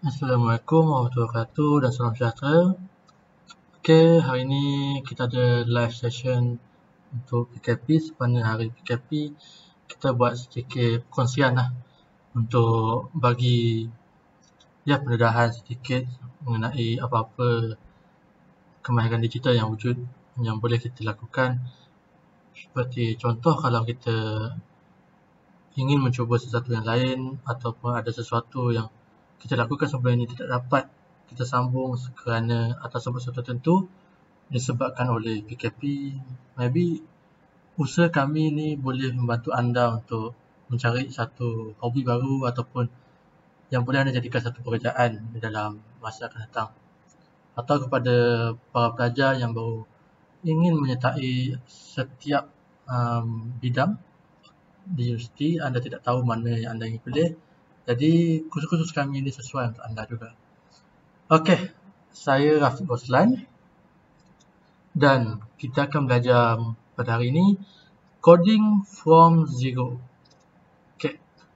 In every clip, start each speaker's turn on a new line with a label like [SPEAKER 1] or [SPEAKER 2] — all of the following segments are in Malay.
[SPEAKER 1] Assalamualaikum warahmatullahi wabarakatuh dan salam sejahtera. Okey, hari ini kita ada live session untuk PKP. Sepanjang hari PKP, kita buat sedikit perkongsian lah untuk bagi pendedahan sedikit mengenai apa-apa kemahiran digital yang wujud yang boleh kita lakukan. Seperti contoh, kalau kita ingin mencuba sesuatu yang lain ataupun ada sesuatu yang kita lakukan sebelum ini tidak dapat kita sambung kerana atas sebab tertentu disebabkan oleh PKP, maybe usaha kami ni boleh membantu anda untuk mencari satu hobi baru ataupun yang boleh anda jadikan satu pekerjaan di dalam masa akan datang. Atau kepada para pelajar yang baru ingin menyertai setiap bidang di universiti, anda tidak tahu mana yang anda ingin pilih, jadi kursus-kursus kami ini sesuai untuk anda juga. Okey, saya Rafiq Roslan dan kita akan belajar pada hari ini coding from zero. Okay,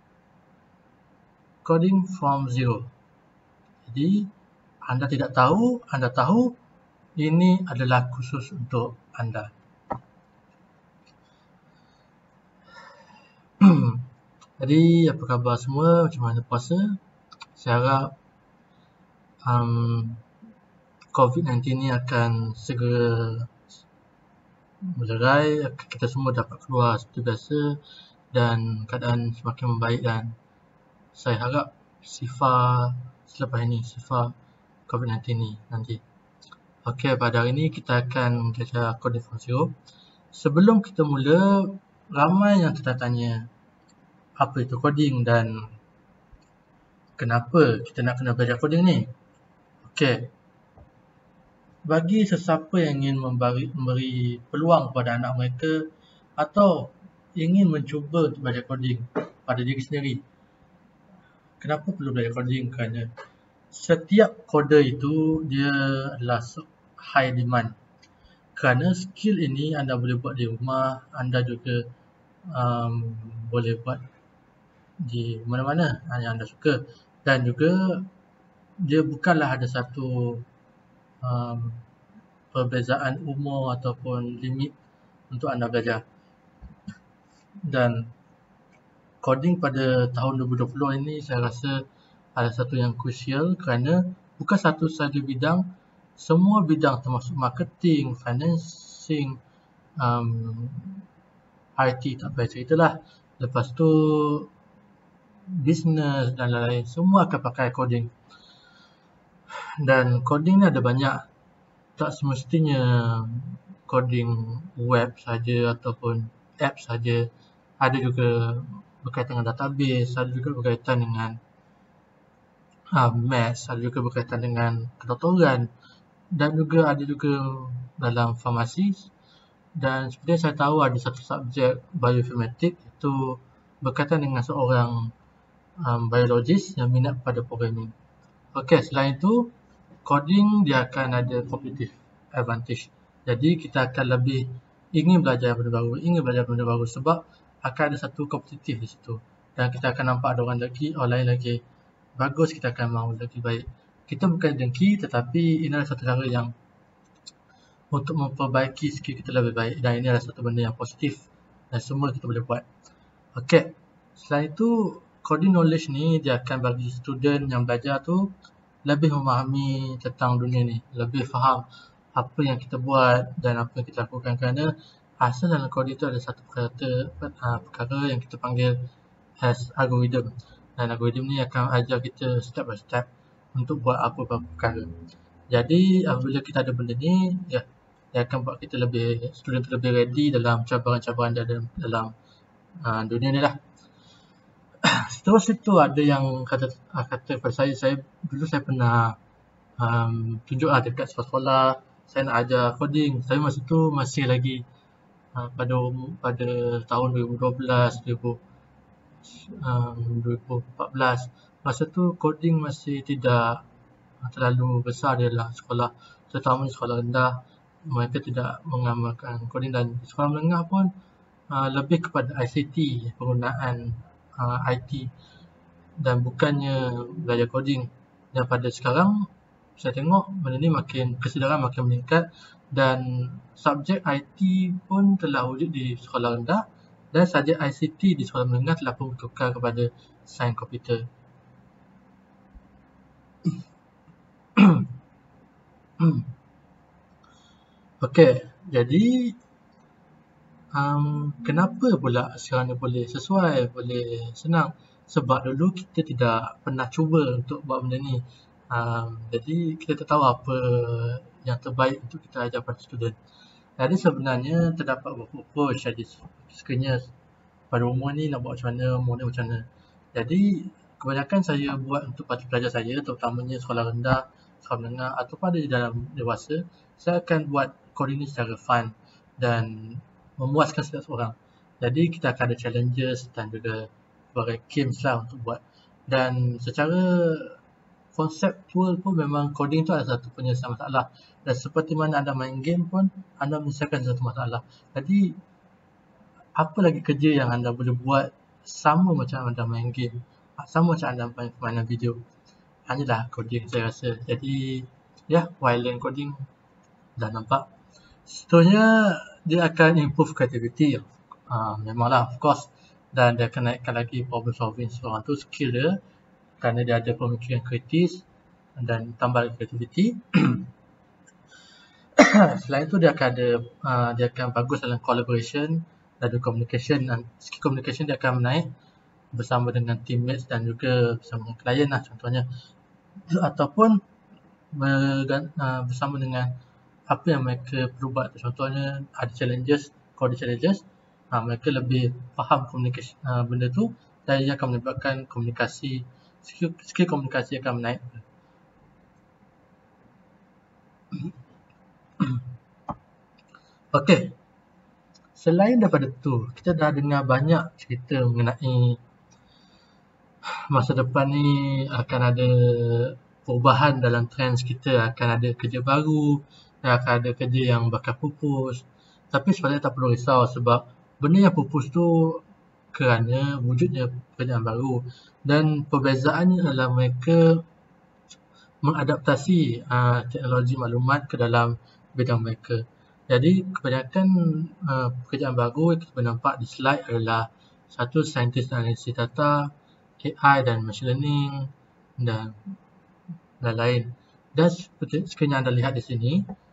[SPEAKER 1] coding from zero. Jadi anda tidak tahu, anda tahu ini adalah khusus untuk anda. Jadi apa khabar semua, macam mana puasa? Saya harap COVID-19 ni akan segera melerai, kita semua dapat keluar seperti biasa dan keadaan semakin membaik, dan saya harap sifar selepas ini, sifar COVID-19 ni nanti. Okey, pada hari ini kita akan belajar coding from zero. Sebelum kita mula, ramai yang tertanya apa itu coding dan kenapa kita nak kena belajar coding ni. Okey, bagi sesiapa yang ingin memberi peluang kepada anak mereka atau ingin mencuba untuk belajar coding pada diri sendiri, kenapa perlu belajar coding? Kerana setiap coder itu dia adalah high demand. Kerana skill ini anda boleh buat di rumah, anda juga boleh buat di mana-mana yang anda suka, dan juga dia bukanlah ada satu perbezaan umur ataupun limit untuk anda belajar. Dan coding pada tahun 2020 ini saya rasa ada satu yang krusial, kerana bukan satu sahaja bidang, semua bidang termasuk marketing, financing, IT tak payah ceritalah, lepas tu business dan lain-lain, semua akan pakai coding. Dan coding ni ada banyak, tak semestinya coding web saja ataupun app saja, ada juga berkaitan dengan database, ada juga berkaitan dengan maths, ada juga berkaitan dengan kedoktoran, dan juga ada juga dalam farmasi. Dan seperti yang saya tahu, ada satu subjek bioinformatik itu berkaitan dengan seorang biologis yang minat pada programming. Okey, selain itu coding dia akan ada competitive advantage. Jadi kita akan lebih ingin belajar benda baru, sebab akan ada satu kompetitif di situ. Dan kita akan nampak ada orang lain lagi bagus, kita akan mahu lagi baik. Kita bukan dengki, tetapi ini adalah satu cara yang untuk memperbaiki skill kita lebih baik, dan ini adalah satu benda yang positif dan semua kita boleh buat. Okey, selain itu coding knowledge ni dia akan bagi student yang belajar tu lebih memahami tentang dunia ni, lebih faham apa yang kita buat dan apa yang kita lakukan, kerana asal dalam coding tu ada satu perkara yang kita panggil as algorithm, dan algorithm ni akan ajar kita step by step untuk buat apa-apa perkara. Jadi apabila kita ada benda ni, dia akan buat kita student tu lebih ready dalam cabaran-cabaran dalam dunia ni lah. Seterus itu ada yang kata kepada saya dulu saya pernah tunjuk dekat sekolah, saya nak ajar coding. Saya masa tu masih lagi pada tahun 2012, 2014. Masa tu coding masih tidak terlalu besar di dalam sekolah, terutama di sekolah rendah. Mereka tidak mengamalkan coding, dan di sekolah menengah pun lebih kepada ICT, penggunaan IT, dan bukannya belajar coding. Dan pada sekarang saya tengok benda ni kesedaran makin meningkat, dan subjek IT pun telah wujud di sekolah rendah, dan subjek ICT di sekolah menengah telah pun bertukar kepada sains komputer. Okey, jadi kenapa pula sekarang ni boleh sesuai, boleh senang? Sebab dulu kita tidak pernah cuba untuk buat benda ni. Jadi kita tak tahu apa yang terbaik untuk kita ajar pada student. Jadi sebenarnya terdapat beberapa approach. Jadi sekiranya pada umur ni nak buat macam mana, umur ni macam mana. Jadi kebanyakan saya buat untuk pelajar saya, terutamanya sekolah rendah, sekolah menengah ataupun ada di dalam dewasa, saya akan buat coding ni secara fun dan memuaskan setiap seorang. Jadi kita akan ada challenges dan juga berbagai games lah untuk buat. Dan secara konseptual pun memang coding tu ada satu penyelesaian masalah. Dan seperti mana anda main game pun, anda menyelesaikan satu masalah. Jadi apa lagi kerja yang anda boleh buat sama macam anda main game, sama macam anda main permainan video. Hanyalah coding saya rasa. Jadi ya, while coding dah nampak. Seterusnya dia akan improve creativity. Memanglah, of course. Dan dia akan naikkan lagi problem solving seorang tu, skill dia, kerana dia ada pemikiran kritis dan tambah lagi creativity. Selain itu dia akan bagus dalam collaboration dan communication, dan skill communication dia akan menaik bersama dengan teammates dan juga bersama dengan klien lah contohnya, ataupun bersama dengan apa yang mereka perlu buat. Contohnya ada challenges, kalau ada challenges, mereka lebih faham communication benda tu, dan ia akan menyebabkan komunikasi, skill komunikasi akan menaik. Okey, selain daripada tu, kita dah dengar banyak cerita mengenai masa depan ni akan ada perubahan dalam trends kita, akan ada kerja baru, akan ada kerja yang bakal pupus. Tapi sebenarnya tak perlu risau, sebab benda yang pupus tu kerana wujudnya pekerjaan baru, dan perbezaannya adalah mereka mengadaptasi teknologi maklumat ke dalam bidang mereka. Jadi kebanyakan pekerjaan baru yang kita nampak di slide adalah satu, saintis analisis data, AI dan machine learning dan lain-lain. Dan seperti sekiranya anda lihat di sini,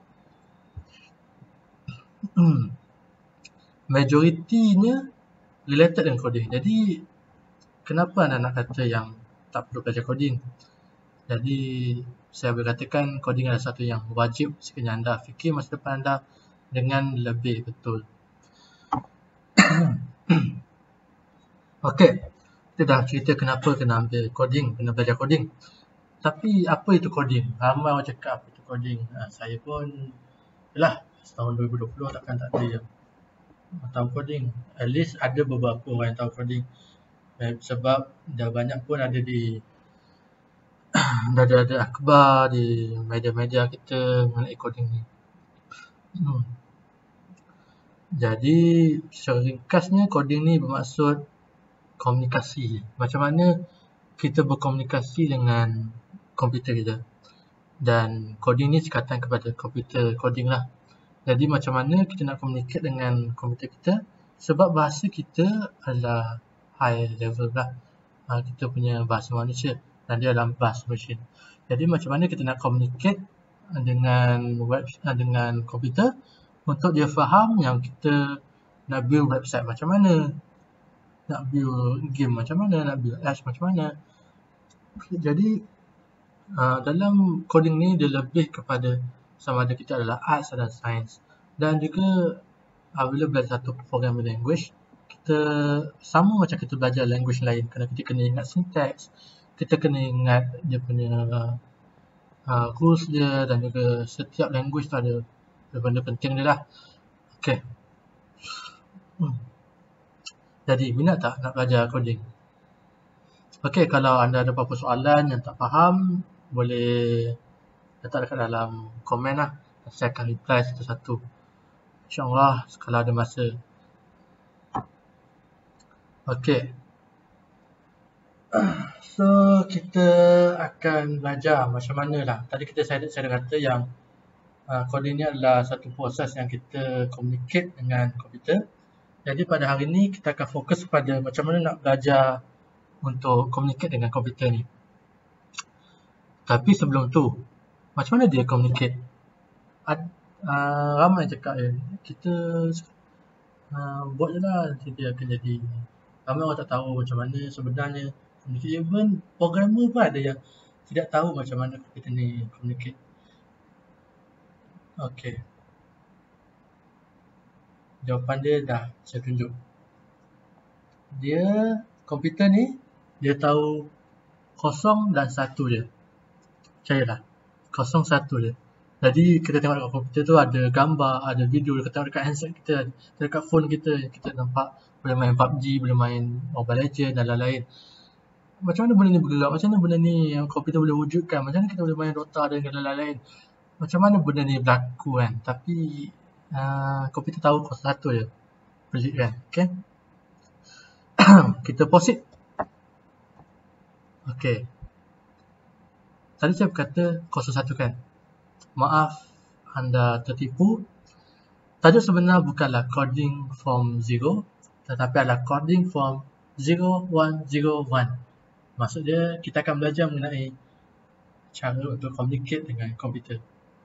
[SPEAKER 1] majoritinya related dengan coding. Jadi kenapa anda nak kata yang tak perlu belajar coding? Jadi saya boleh katakan coding adalah satu yang wajib sekiranya anda fikir masa depan anda dengan lebih betul. Okey, kita dah cerita kenapa kena ambil coding, kena belajar coding. Tapi apa itu coding? Ramai orang cakap apa itu coding. Saya pun, yalah, tahun 2020 takkan tak ada yang tahu coding. At least ada beberapa orang yang tahu coding. Sebab dah banyak pun ada di dah ada akhbar di media-media kita mengenai coding ni. Jadi secara ringkasnya, coding ni bermaksud komunikasi. Macam mana kita berkomunikasi dengan komputer kita. Dan coding ni sekatan kepada komputer coding lah. Jadi macam mana kita nak communicate dengan komputer kita, sebab bahasa kita adalah high level lah. Kita punya bahasa manusia dan dia adalah bahasa mesin. Jadi macam mana kita nak communicate dengan komputer untuk dia faham yang kita nak build website macam mana, nak build game macam mana, nak build apps macam mana. Jadi dalam coding ni dia lebih kepada sama ada kita adalah arts dan science. Dan juga bila belajar satu programming language, kita sama macam kita belajar language lain, kerana kita kena ingat syntax, kita kena ingat dia punya rules dia, dan juga setiap language tu ada benda penting dia lah. Okay. Jadi minat tak nak belajar coding? Okay, kalau anda ada apa-apa soalan yang tak faham, boleh letak dekat dalam komen lah. Saya akan reply satu-satu, InsyaAllah kalau ada masa. Okay. So, kita akan belajar macam mana lah. Tadi saya dah kata yang coding ni adalah satu proses yang kita communicate dengan komputer. Jadi pada hari ni kita akan fokus pada macam mana nak belajar untuk communicate dengan komputer ni. Tapi sebelum tu, macam mana dia communicate? Ramai cakap kita buat je lah, nanti dia akan jadi. Ramai orang tak tahu macam mana sebenarnya communicate. Even programmer pun ada yang tidak tahu macam mana komputer ni communicate. Okay. Jawapan dia dah saya tunjuk. Dia, komputer ni, dia tahu 0 dan 1 je. Percayalah. 0, 1 je. Jadi kita tengok dekat komputer tu ada gambar, ada video. Kita tengok dekat handset kita, dekat phone kita, kita nampak boleh main PUBG, boleh main Mobile Legends dan lain-lain. Macam mana benda ni bergerak? Macam mana benda ni yang komputer boleh wujudkan? Macam mana kita boleh main Dota dan lain-lain? Macam mana benda ni berlaku kan? Tapi komputer tahu 0, 1 je. Project kan? Okay? Kita pause it. Okay. Tadi saya berkata 0, 1 kan? Maaf anda tertipu. Tajuk sebenar bukanlah coding from 0, tetapi adalah coding from 0101. Maksud dia kita akan belajar mengenai cara untuk communicate dengan komputer.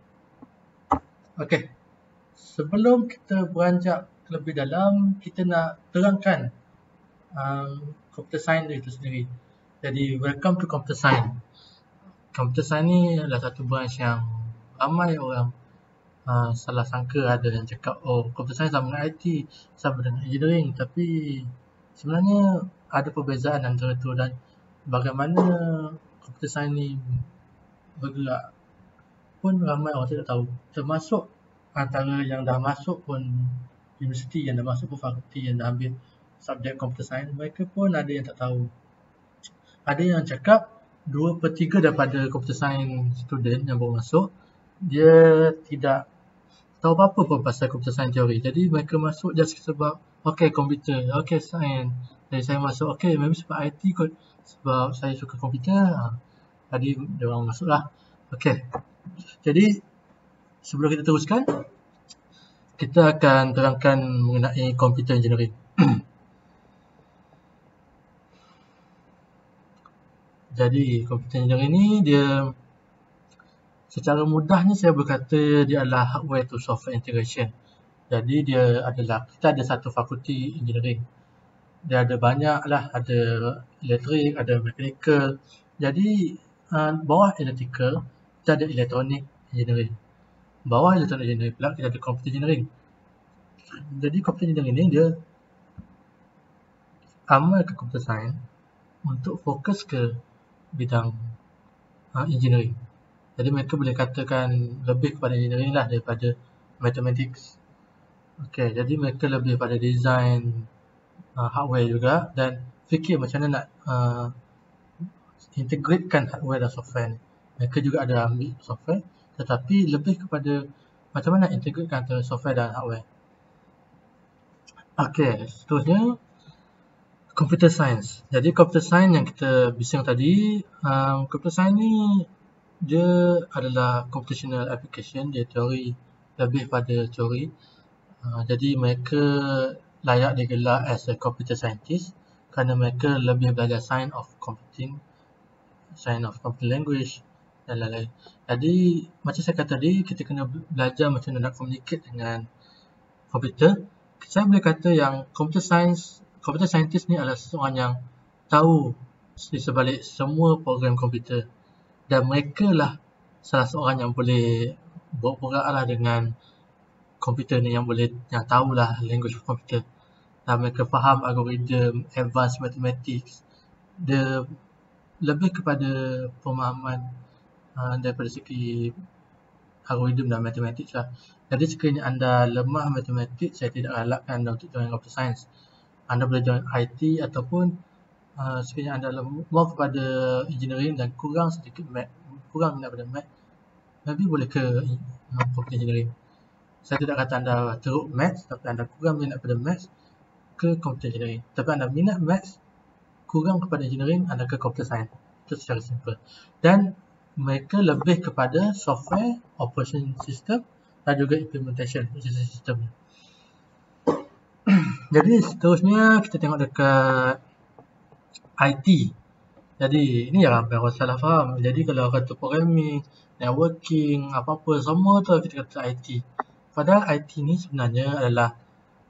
[SPEAKER 1] Okey. Sebelum kita beranjak lebih dalam, kita nak terangkan computer science itu sendiri. Jadi welcome to computer science. Computer science ni adalah satu branch yang ramai orang salah sangka. Ada yang cakap, oh computer science sama dengan IT, sama dengan engineering. Tapi sebenarnya ada perbezaan antara itu dan bagaimana computer science ni bergerak pun ramai orang tidak tahu. Termasuk antara yang dah masuk pun universiti, yang dah masuk pun fakulti, yang dah ambil subjek computer science, mereka pun ada yang tak tahu. Ada yang cakap 2/3 daripada computer science student yang baru masuk, dia tidak tahu apa-apa pun pasal computer science teori. Jadi mereka masuk just sebab okay komputer, okay science. Jadi saya masuk okay maybe sebab IT kot, sebab saya suka komputer. Tadi dia orang masuk lah. Okay. Jadi sebelum kita teruskan, kita akan terangkan mengenai computer engineering. Jadi computer engineering ni dia secara mudahnya saya berkata dia adalah hardware to software integration. Jadi dia adalah, kita ada satu fakulti engineering. Dia ada banyak lah, ada elektrik, ada mechanical. Jadi bawah electrical kita ada electronic engineering. Bawah electronic engineering pula kita ada computer engineering. Jadi computer engineering ni dia amal ke computer science untuk fokus ke bidang engineering. Jadi mereka boleh katakan lebih kepada engineering lah daripada mathematics. Okay, jadi mereka lebih pada design hardware juga dan fikir macam mana nak integratekan hardware dan software ni. Mereka juga ada ambil software, tetapi lebih kepada macam mana nak integratekan antara software dan hardware. Okay, seterusnya computer science. Jadi computer science yang kita bising tadi, computer science ni dia adalah computational application, dia teori, lebih pada teori. Jadi mereka layak digelar as a computer scientist kerana mereka lebih belajar science of computing, science of computer language dan lain-lain. Jadi macam saya kata tadi, kita kena belajar macam mana nak communicate dengan komputer. Saya boleh kata yang computer scientist ni adalah seseorang yang tahu di sebalik semua program komputer. Dan mereka lah salah seorang yang boleh bergerak lah dengan komputer ni, yang tahulah language komputer. Dan mereka faham algorithm, advanced mathematics. Dia lebih kepada pemahaman daripada segi algorithm dan matematik lah. Jadi sekiranya anda lemah matematik, saya tidak galakkan anda untuk join computer science. Anda boleh join IT ataupun sekiranya anda more kepada engineering dan kurang sedikit math, kurang minat pada math, maybe boleh ke computer engineering. Saya tidak kata anda teruk math, tapi anda kurang minat pada math, ke computer engineering. Tapi anda minat math, kurang kepada engineering adalah computer science. Itu secara simple. Dan mereka lebih kepada software, operation system dan juga implementation system. Jadi seterusnya kita tengok dekat IT. Jadi ini yang orang salah faham. Jadi kalau kata programming, networking, apa-apa semua tu kita kata IT. Padahal IT ni sebenarnya adalah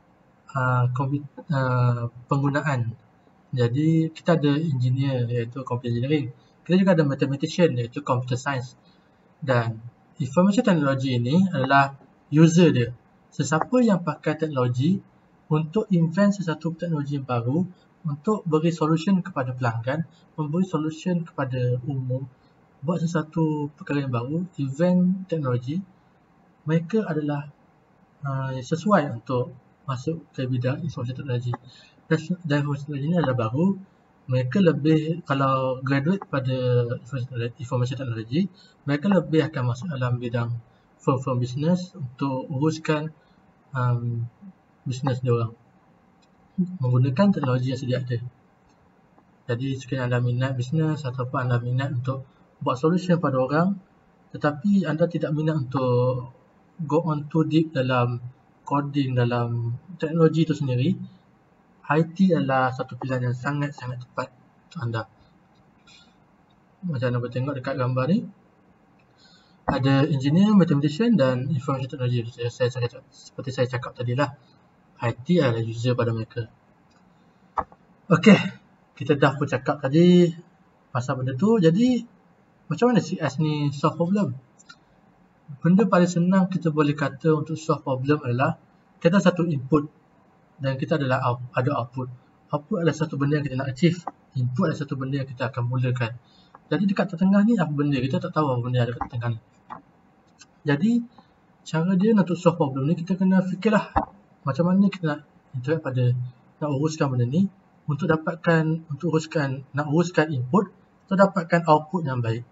[SPEAKER 1] penggunaan. Jadi kita ada engineer iaitu computer engineering. Kita juga ada mathematician iaitu computer science. Dan information technology ini adalah user dia. Sesiapa yang pakai teknologi untuk invent sesuatu teknologi yang baru, untuk beri solution kepada pelanggan, memberi solution kepada umum, buat sesuatu perkara yang baru, event teknologi, mereka adalah sesuai untuk masuk ke bidang information technology. Dan information technology ini adalah baru, mereka lebih, kalau graduate pada information technology, mereka lebih akan masuk dalam bidang firm business untuk uruskan bisnes diorang menggunakan teknologi yang sedia ada. Jadi sekiranya anda minat bisnes ataupun anda minat untuk buat solution pada orang, tetapi anda tidak minat untuk go on too deep dalam coding, dalam teknologi itu sendiri, IT adalah satu pilihan yang sangat-sangat tepat untuk anda. Macam anda boleh tengok dekat gambar ni, ada engineer, mathematician dan information technology. Seperti saya cakap tadi lah, IT adalah user pada mereka. Okey, kita dah pun cakap tadi pasal benda tu. Jadi macam mana CS ni solve problem? Benda paling senang kita boleh kata untuk solve problem adalah kita satu input dan kita adalah ada output. Output adalah satu benda yang kita nak achieve. Input adalah satu benda yang kita akan mulakan. Jadi dekat tengah ni apa benda? Kita tak tahu apa benda ada dekat tengah ni. Jadi cara dia untuk solve problem ni, kita kena fikirlah macam mana kita nak interact pada, nak uruskan benda ni untuk uruskan input untuk dapatkan output yang baik.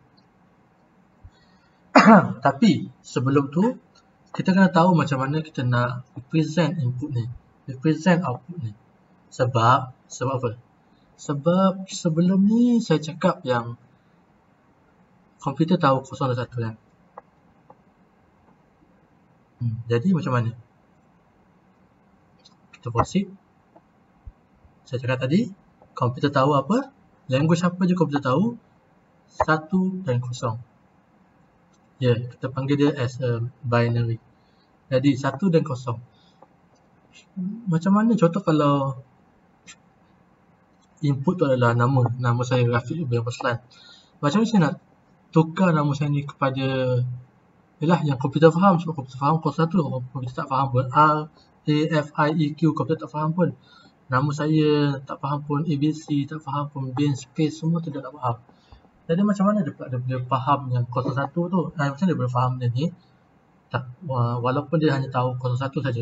[SPEAKER 1] Tapi sebelum tu kita kena tahu macam mana kita nak represent input ni, represent output ni. Sebab apa? Sebab sebelum ni saya cakap yang komputer tahu 0 dan 1 kan. Jadi macam mana? Kita proceed. Saya cakap tadi, komputer tahu apa? Language apa je komputer tahu? 1 dan 0. Ya, kita panggil dia as a binary. Jadi 1 dan 0. Macam mana contoh kalau input tu adalah nama saya Rafiq bin Ruslan. Macam mana saya nak tukar nama saya ni kepada yang komputer faham? Sebab komputer faham 0, 1, komputer tak faham pun R, A, F, I, E, Q, komputer tak faham pun. Nama saya tak faham pun, ABC tak faham pun, bin, space, semua tu dia tak faham. Jadi macam mana dia faham yang 01 tu? Macam mana dia boleh faham benda ni? Walaupun dia hanya tahu 01 saja.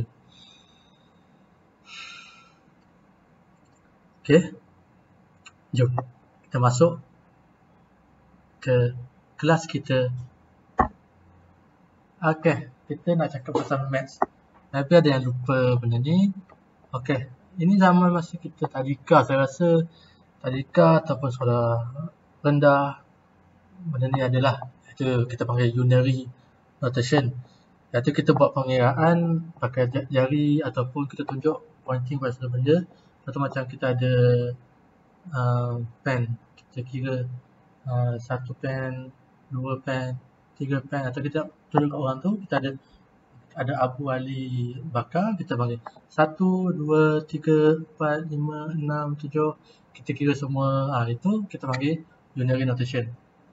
[SPEAKER 1] Okay. Jom kita masuk ke kelas kita. Okay, kita nak cakap pasal maths. Tapi ada yang lupa benda ni. Okay, ini zaman masa kita tadika. Saya rasa tadika ataupun sekolah rendah, benda ni adalah itu kita panggil unary notation. Iaitu kita buat pengiraan pakai jari ataupun kita tunjuk pointing pada satu benda. Contoh macam kita ada pen, kita kira 1 pen, 2 pen, 3 pen, atau kita tunjuk kat orang tu, kita ada abu ali bakar, kita panggil 1, 2, 3, 4, 5, 6, 7, kita kira semua. Itu kita panggil unary notation.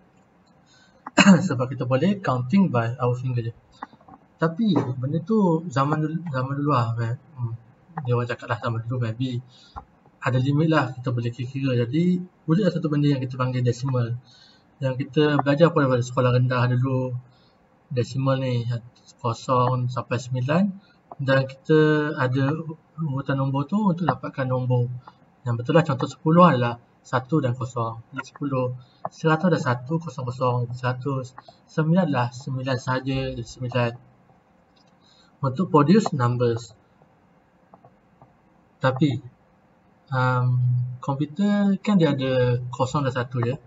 [SPEAKER 1] Sebab kita boleh counting by our finger je. Tapi benda tu zaman dulu lah, dia orang cakap lah zaman dulu maybe ada limit lah kita boleh kira. Jadi boleh ada satu benda yang kita panggil decimal, yang kita belajar pun daripada sekolah rendah dulu. Decimal ni 0 sampai 9, dan kita ada urutan nombor tu untuk dapatkan nombor yang betul lah. Contoh 10 adalah 1 dan 0. Jadi 10, 100 adalah 1, 0, 100. 9 adalah 9 saja, jadi 9. Untuk produce numbers. Tapi komputer kan dia ada 0 dan 1 je.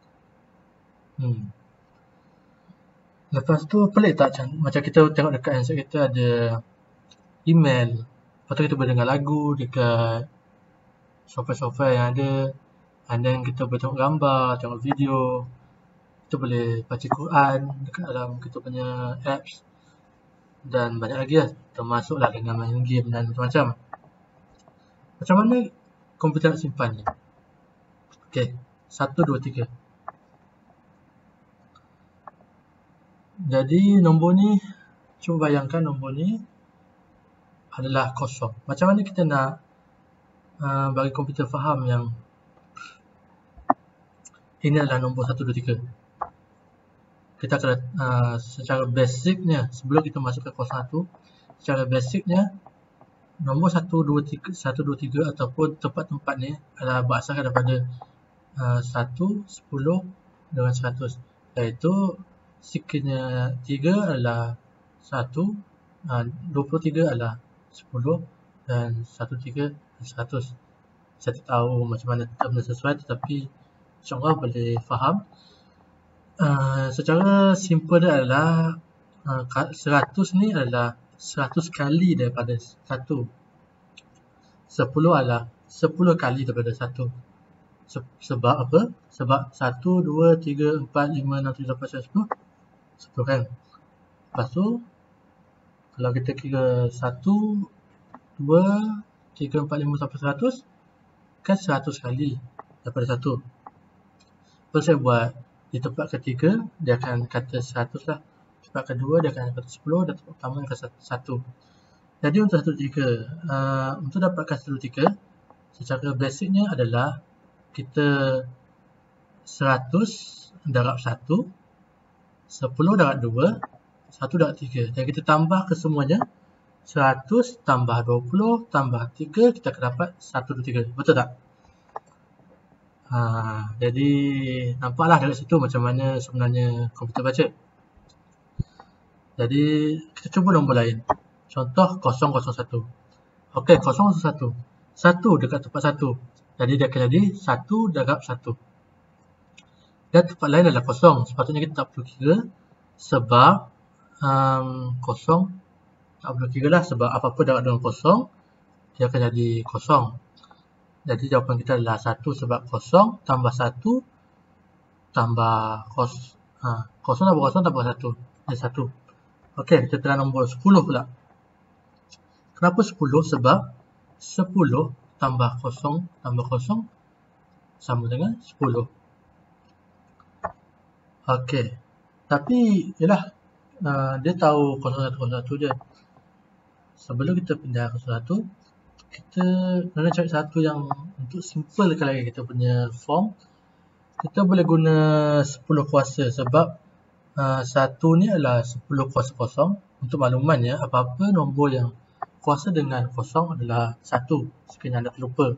[SPEAKER 1] Lepas tu pelik tak macam kita tengok dekat handset kita ada email. Lepas tu kita boleh dengar lagu dekat software-software yang ada. And then kita boleh tengok gambar, tengok video. Kita boleh baca Quran dekat dalam kita punya apps. Dan banyak lagi lah. Termasuklah dengan main game dan macam-macam. Macam mana komputer nak simpan ni? Okay, 1, 2, 3. Jadi nombor ni, cuba bayangkan nombor ni adalah kosong. Macam mana kita nak bagi komputer faham yang ini adalah nombor 1, 2, 3. Kita akan secara basicnya, sebelum kita masuk ke 01, secara basicnya nombor 1, 2, 3 ataupun tempat-tempat ni adalah berasaskan daripada 1, 10 dengan 100. Iaitu sekiranya 3 adalah 1, 23 adalah 10 dan 13 adalah 100. Saya tak tahu macam mana benda sesuai, tetapi insyaAllah boleh faham. Secara simple dia adalah 100 ni adalah 100 kali daripada 1. 10 adalah 10 kali daripada 1. Sebab apa? Sebab 1, 2, 3, 4, 5, 6, 7, 8, 9, 10 10 kan? Lepas tu kalau kita kira 1, 2, 3, 4, 5 sampai 100 kan 100 kali daripada 1. Lepas saya buat di tempat ketiga dia akan kata 100 lah. Tempat kedua dia akan kata 10 dan tempat pertama akan 1. Jadi untuk 1, 3 untuk dapatkan 1, 3 secara basicnya adalah kita 100 darab 1, 10 darab 2, 1 darab 3. Dan kita tambah ke semuanya 100 tambah 20 tambah 3, kita akan dapat 1, 2, 3. Betul tak? Jadi nampaklah dari situ macam mana sebenarnya komputer baca. Jadi kita cuba nombor lain. Contoh 001. Okey, 001. 1 dekat tempat 1. Jadi dia akan jadi 1 darab 1. Dan tempat lain adalah 0. Sepatutnya kita tak perlu kira. Sebab 0 tak perlu kira lah. Sebab apa-apa darab dengan 0 dia akan jadi 0. Jadi jawapan kita adalah 1 sebab 0 tambah 1 tambah 0 tambah 0 tambah 1. Jadi 1. Okey, kita try nombor 10 pula. Kenapa 10? Sebab 10 tambah 0 tambah 0 sama dengan 10. Okey. Tapi, yelah, dia tahu 0101 je. Sebelum kita pindah ke 01, kita kena cari satu yang untuk simplekan lagi kita punya form. Kita boleh guna 10 kuasa sebab 1 ni adalah 10 kuasa kosong. Untuk makluman ya, apa-apa nombor yang kuasa dengan kosong adalah 1. Sekiranya anda terlupa.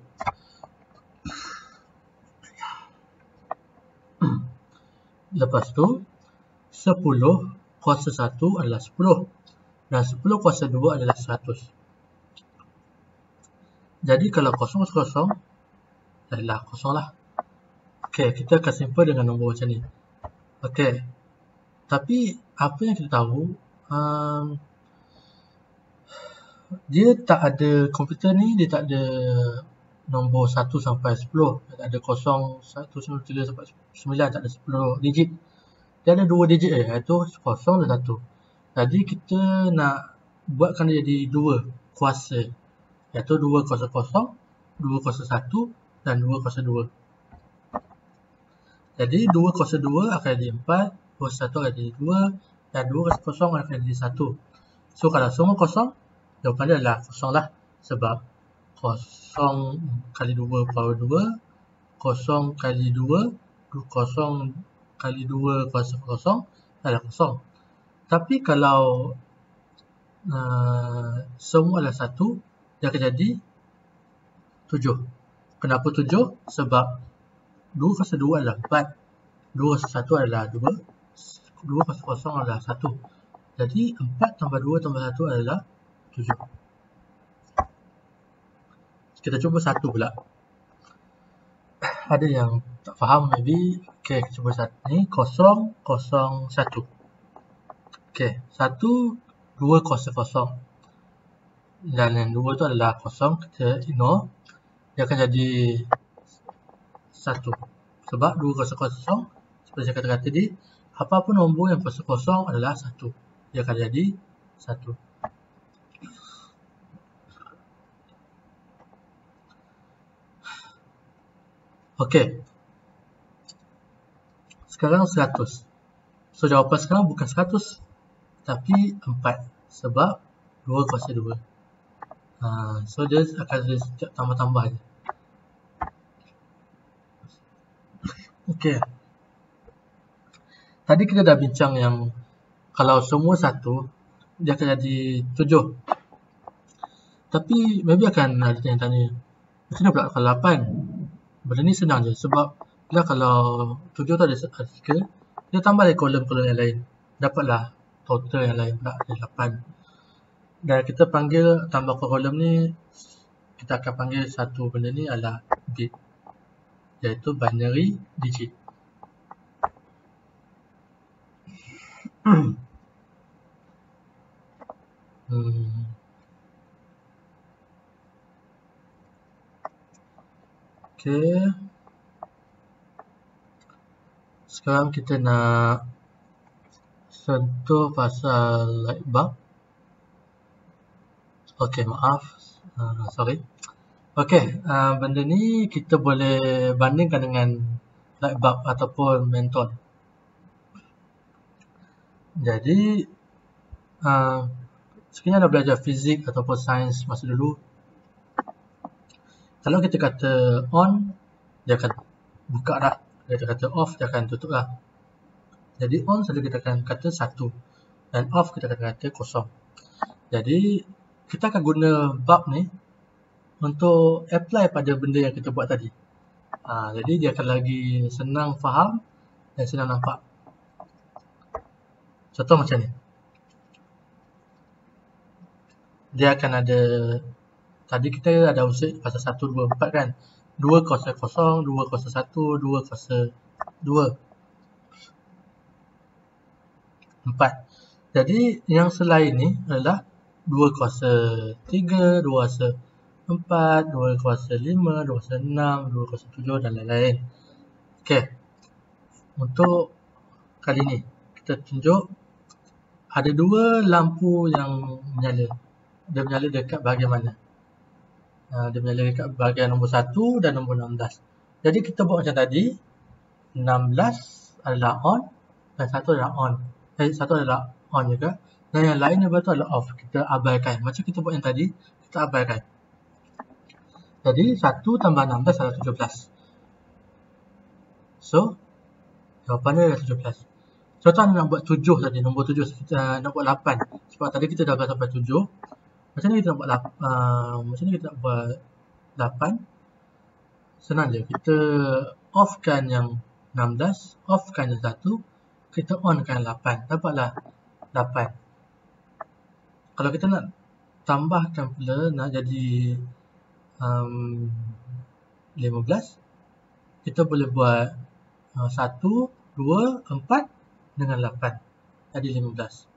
[SPEAKER 1] Lepas tu 10 kuasa 1 adalah 10 dan 10 kuasa 2 adalah 100. Jadi kalau 0, 0 adalah 0 lah. Okey, kita akan simple dengan nombor macam ni. Okey. Tapi apa yang kita tahu, dia tak ada, komputer ni dia tak ada nombor 1 sampai 10. Dia tak ada 0, 1, 2, 3 sampai 9, tak ada 10 digit. Dia ada 2 digit iaitu 0 dan 1. Jadi kita nak buatkan dia jadi 2 kuasa. Iaitu 2 kuasa 0, 2 kuasa 1 dan 2 kuasa 2. Jadi 2 kuasa 2 akan jadi 4, 2 kuasa 1 akan jadi 2 dan 2 kuasa 0 akan jadi 1. So kalau semua kosong, jawapan dia adalah 0 lah. Sebab 0 kali 2 power 2, 0 kali 2, 0 kali 2 kuasa 0 adalah 0. Tapi kalau semua adalah 1, dia akan jadi 7. Kenapa 7? Sebab 2 kuasa 2 adalah 4. 2 kuasa 1 adalah 2. 2 kuasa 0 adalah 1. Jadi 4 tambah 2 tambah 1 adalah 7. Kita cuba 1 pula. ada yang tak faham maybe. Okay, cuba ni 001. Okay, 1 2 0 dan yang 2 tu adalah 0, kita ignore. Dia akan jadi 1 sebab 200 seperti saya katakan tadi, apa-apa nombor yang 00 adalah 1, dia akan jadi 1. Okey, sekarang 100. So jawapan sekarang bukan 100 tapi 4 sebab 2 kuasa 2. So dia akan tambah-tambah je. Okey, tadi kita dah bincang yang kalau semua 1 dia akan jadi 7. Tapi maybe akan ada yang tanya, macam mana pula kalau 8? Benda ni senang je sebab bila kalau 7 tu ada 3, dia tambah lagi kolom-kolom yang lain, dapatlah total yang lain pula ada 8. Dan kita panggil tambah kolom ni, kita akan panggil satu benda ni adalah bit, iaitu binary digit. Okay. Sekarang kita nak sentuh pasal light bulb. Okay, maaf. Sorry. Okay, benda ni kita boleh bandingkan dengan light bulb ataupun mentol. Jadi, sebenarnya dah belajar fizik ataupun sains masa dulu. Kalau kita kata on, dia akan buka dah. Kalau kita kata off, dia akan tutup lah. Jadi on saja kita akan kata 1 dan off kita akan kata 0. Jadi kita akan guna bulb ni untuk apply pada benda yang kita buat tadi. Jadi dia akan lagi senang faham dan senang nampak. Contoh macam ni. Dia akan ada, tadi kita ada usik pasal 1, 2, 4 kan. 2, 0, 0, 2, 0, 1, 2, 0, 2. 4. Jadi yang selain ni adalah 2 kuasa 3, 2 kuasa 4, 2 kuasa 5, 2 kuasa 6, 2 kuasa 7 dan lain-lain. Okey. Untuk kali ni kita tunjuk ada 2 lampu yang menyala. Dia menyala dekat bahagian mana? Dia menyala dekat bahagian nombor 1 dan nombor 16. Jadi kita buat macam tadi. 16 adalah on dan 1 adalah on. 1 adalah on juga. Dan yang lainnya tu adalah off. Kita abaikan. Macam kita buat yang tadi, kita abaikan. Jadi 1 tambah 16 adalah 17. So, jawapannya adalah 17. Contoh nak buat 7 tadi, nombor 7, kita nak buat 8. Sebab tadi kita dah buat sampai 7. Macam ni kita nak buat 8. Senang je. Kita offkan yang 16, offkan yang 1, kita onkan 8. Dapatlah 8. Kalau kita nak tambahkan pula, nak jadi 15, kita boleh buat 1, 2, 4 dengan 8. Jadi 15.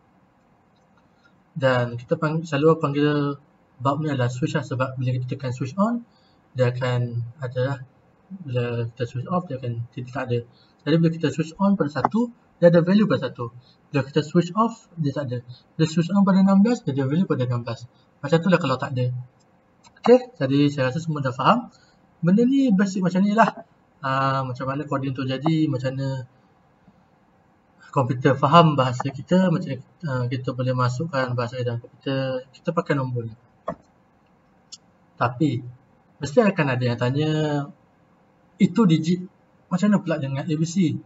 [SPEAKER 1] Dan kita selalu panggil bulb ni adalah switch lah, sebab bila kita tekan switch on, dia akan ada lah. Bila kita switch off, dia akan tidak ada. Jadi bila kita switch on pada 1, dia ada value pada 1. Bila kita switch off, dia tak ada. Bila switch on pada 16, dia ada value pada 16. Macam tu lah kalau tak ada. Okay, jadi saya rasa semua dah faham. Benda ni basic macam ni lah. Macam mana coding tu jadi, macam mana komputer faham bahasa kita, macam kita boleh masukkan bahasa dalam komputer, kita pakai nombor ni. Tapi mesti akan ada yang tanya, itu digit, macam mana pula dengan ABC?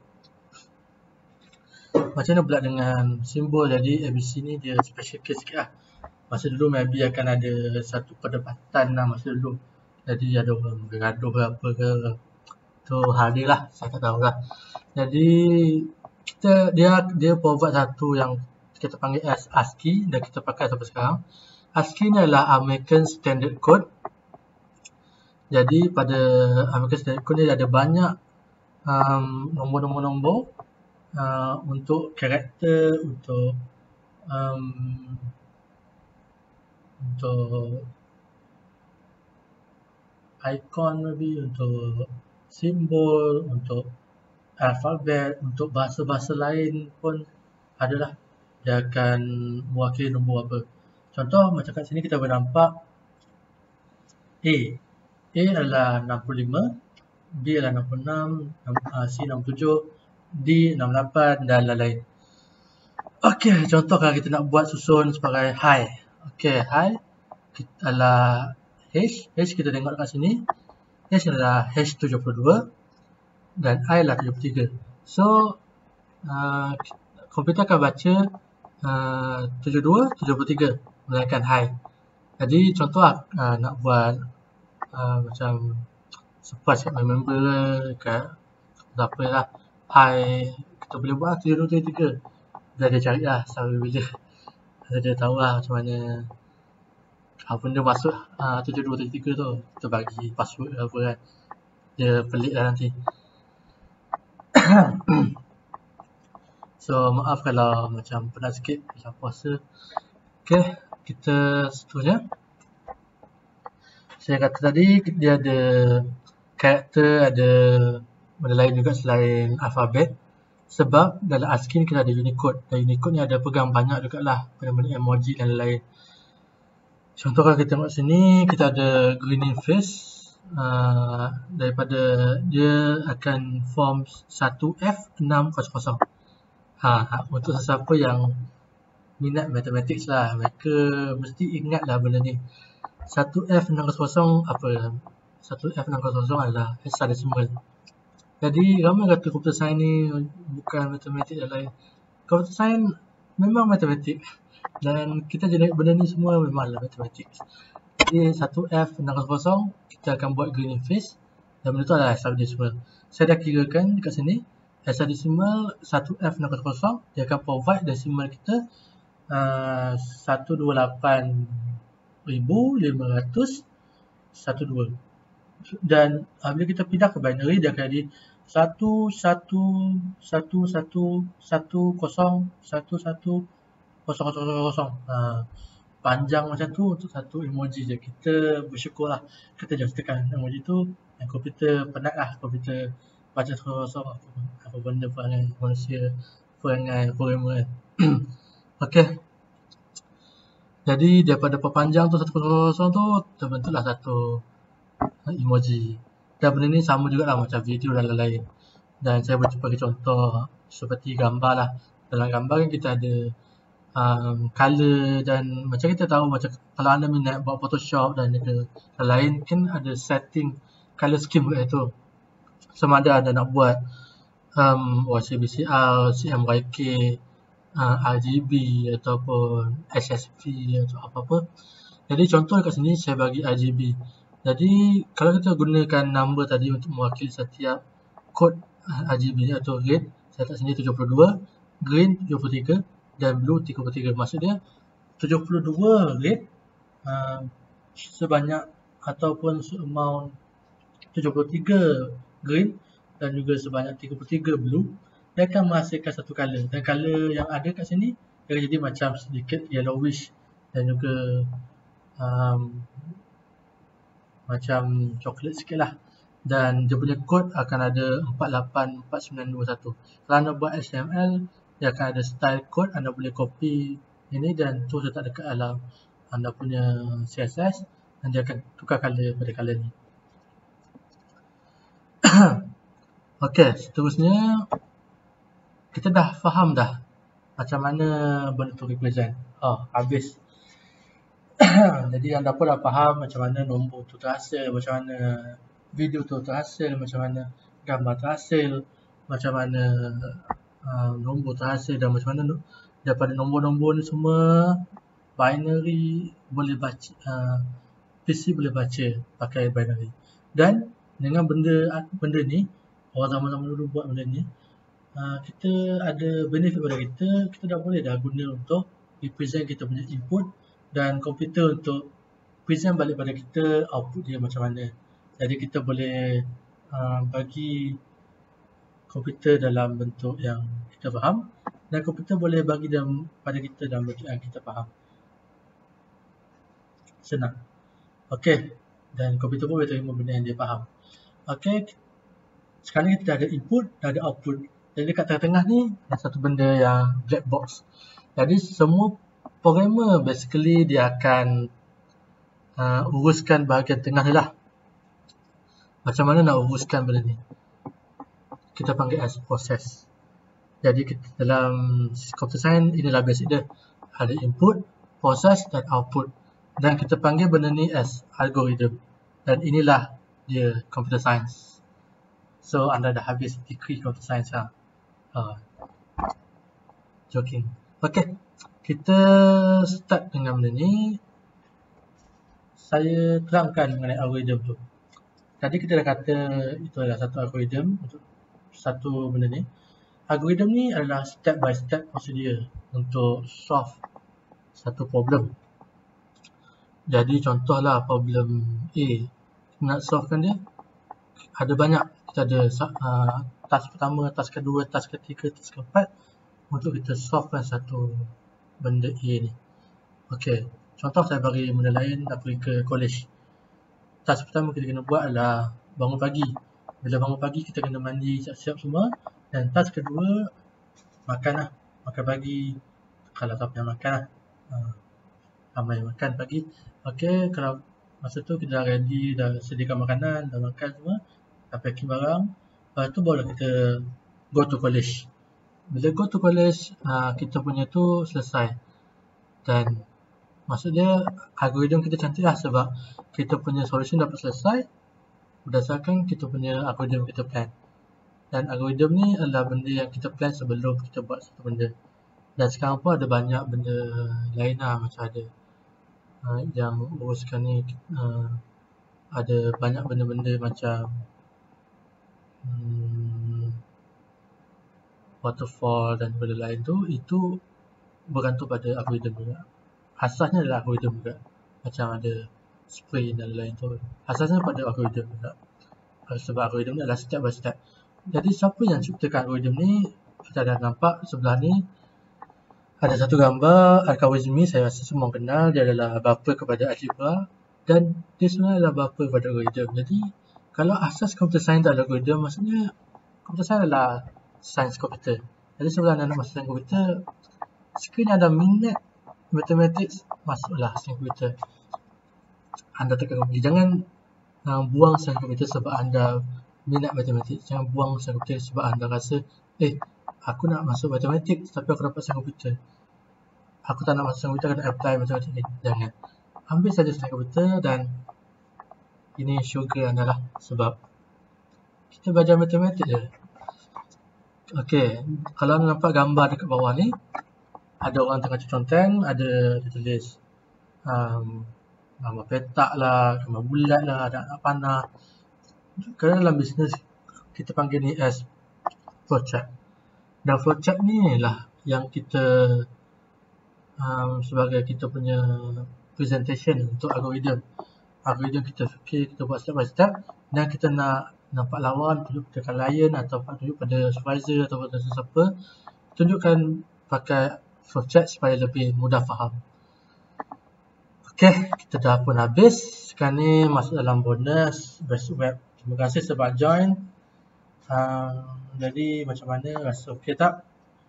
[SPEAKER 1] Macam mana pula dengan simbol? Jadi ABC ni dia special case sikit lah. Masa dulu maybe akan ada satu perdebatan lah masa dulu. Jadi ada orang bergaduh ke apa ke, tu hari lah, saya tak tahu lah. Jadi dia provide satu yang kita panggil as ASCII dan kita pakai sampai sekarang. ASCII ni adalah American Standard Code. Jadi pada Abacus Tycoon ni ada banyak nombor-nombor untuk karakter, untuk icon, maybe untuk simbol, untuk alfabet, untuk bahasa-bahasa lain pun adalah dia akan mewakili nombor apa. Contoh macam kat sini kita boleh nampak A. A adalah 65, B adalah 66, C 67, D 68 dan lain-lain. Okey, contoh kalau kita nak buat susun sebagai high. Okey, high adalah H. H kita tengok kat sini. H adalah H72 dan I adalah 73. So, komputer akan baca 72, 73 menggunakan high. Jadi contoh nak buat macam surprise kat member kat apa lah, high kita boleh buat 72, 73. Dah dia cari lah sampai bila dia tahu lah macam mana benda masuk 72, 73 tu. Kita bagi password apa kan, dia pelik lah nanti. So maaf kalau macam penat sikit dalam puasa. Okay, kita seterusnya. Saya kata tadi dia ada karakter, ada benda lain juga selain alfabet. Sebab dalam ASCII kita ada Unicode. Dan Unicode ni ada pegang banyak jugalah benda-benda emoji dan lain-lain. Contoh kalau kita tengok sini, kita ada grinning face. Daripada dia akan form 1F600. Untuk sesiapa yang minat matematik lah, mereka mesti ingat lah benda ni. 1F600 apa? 1F600 adalah hexadecimal. Jadi ramai kata computer science ni bukan matematik dan lain. Computer science memang matematik, dan kita jenis benda ni semua memanglah matematik. Jadi 1F600 kita akan buat grinning face, dan benda tu adalah hexadecimal. Saya dah kirakan dekat sini. Hexadecimal 1F600 dia akan provide decimal kita 128,500,12. Dan bila kita pindah ke binary, dia akan jadi 1111101100. Panjang macam tu untuk satu emoji je. Kita bersyukur lah kita just tekan emoji tu, dan komputer penat lah, komputer baca kosong apa benda perangai manusia, perangai programmer kan. Okey. Jadi daripada perpanjang tu 100 tu terbentuklah satu emoji. Dan benda ni sama juga lah macam video dan lain-lain. Dan saya boleh bagi contoh seperti gambar lah. Dalam gambar kan kita ada color, dan macam kita tahu macam kalau anda minat buat Photoshop dan lain-lain kan ada setting color scheme kat situ. Sama ada anda nak buat OCBCR, CMYK, RGB ataupun SSP atau apa-apa. Jadi contoh dekat sini saya bagi RGB. Jadi kalau kita gunakan number tadi untuk mewakili setiap kod RGB ni atau red, saya letak sini 72, green 73 dan blue 33. Maksudnya 72 red sebanyak ataupun seamount 73 green dan juga sebanyak 33 blue, dia akan menghasilkan satu color. Dan color yang ada kat sini dia akan jadi macam sedikit yellowish dan juga macam coklat sikit lah. Dan dia punya kod akan ada 484921. Kalau anda buat HTML, dia akan ada style code. Anda boleh copy ini dan terus letak dekat dalam anda punya CSS, dan dia akan tukar color pada color ni. Okey, seterusnya kita dah faham dah macam mana benda tu represent. Habis. Jadi anda pun dah faham macam mana nombor tu terhasil, macam mana video tu terhasil, macam mana gambar terhasil, macam mana nombor terhasil, dan macam mana daripada nombor-nombor ni semua binary boleh baca, PC boleh baca pakai binary. Dan dengan benda ni, orang zaman-zaman dulu buat benda ni, kita ada benefit pada kita dah boleh dah guna untuk represent kita punya input, dan komputer untuk present balik pada kita output dia macam mana. Jadi kita boleh bagi komputer dalam bentuk yang kita faham, dan komputer boleh bagi pada kita dalam bentuk yang kita faham. Senang. Okey, dan komputer pun boleh terima benda yang dia faham. Okey, sekarang kita ada input dan ada output. Jadi dekat tengah-tengah ni ada satu benda yang black box. Jadi semua programmer basically dia akan uruskan bahagian tengah ni lah. Macam mana nak uruskan benda ni? Kita panggil as process. Jadi kita, dalam computer science inilah basic dia. Ada input, process dan output. Dan kita panggil benda ni as algorithm. Dan inilah dia computer science. So anda dah habis degree computer science lah. Joking. Okay, kita start dengan benda ni. Saya terangkan mengenai algorithm tu. Tadi kita dah kata itu adalah satu algorithm untuk satu benda ni. Algorithm ni adalah step by step prosedur untuk solve satu problem. Jadi contohlah problem A, nak solvekan dia ada banyak. Kita ada task pertama, task kedua, task ketiga, task keempat untuk kita solvekan satu benda A ni. Okey, contoh saya bagi benda lain, nak pergi ke college. Task pertama kita kena buat adalah bangun pagi. Bila bangun pagi kita kena mandi siap-siap semua. Dan task kedua makan lah, makan pagi. Kalau tak payah makan lah, ramai makan pagi. Okey, kalau masa tu kita dah ready, dah sediakan makanan, dah makan semua, dah packing barang. Lepas tu baru kita go to college. Bila go to college, kita punya tu selesai. Dan maksud dia algorithm kita cantik lah sebab kita punya solution dapat selesai berdasarkan kita punya algorithm kita plan. Dan algorithm ni adalah benda yang kita plan sebelum kita buat satu benda. Dan sekarang pun ada banyak benda lain lah, macam ada yang uruskan ni, ada banyak benda-benda macam waterfall dan benda lain tu, itu bergantung pada algorithm juga. Asasnya adalah algorithm juga. Macam ada sprint dan lain tu, asasnya pada algorithm juga. Sebab algorithm ni adalah step by step. Jadi siapa yang ciptakan algorithm ni? Kita dah nampak sebelah ni ada satu gambar Al-Khwarizmi. Saya rasa semua kenal. Dia adalah bapa kepada algebra dan dia sebenarnya adalah bapa kepada algorithm. Jadi kalau asas computer science dan algorithm, maksudnya computer science adalah sains komputer. Jadi sebelum anda nak masuk sains komputer, sekiranya anda minat mathematics, masuklah sains komputer. Anda tekan pergi. Jangan buang sains komputer sebab anda minat matematik. Jangan buang sains komputer sebab anda rasa aku nak masuk matematik tapi aku dapat sains komputer. Aku tak nak masuk sains komputer, aku nak apply matematik. Jangan. Ambil saja sains komputer dan ini syurga anda lah sebab kita belajar matematik je. Okey, kalau anda nampak gambar dekat bawah ni, ada orang tengah conteng, ada tulis gambar petak lah, gambar bulat lah, ada anak panah. Kerana dalam bisnes kita panggil ni as flowchart. Dan flowchart ni lah yang kita sebagai kita punya presentation untuk algorithm. Algorithm kita fikir, kita buat step by step, dan kita nak nampak lawan, tunjuk pada klien atau tunjuk pada supervisor atau pada sesiapa, tunjukkan pakai flowchart supaya lebih mudah faham. Okey, kita dah pun habis. Sekarang ni masuk dalam bonus basic web. Terima kasih sebab join. Jadi macam mana, rasa okey tak?